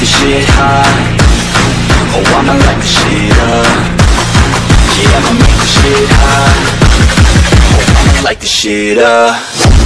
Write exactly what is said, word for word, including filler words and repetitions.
the shit hot. Oh, I'ma light the shit up. Yeah, I'ma make the shit hot. Oh, I'ma light the shit up.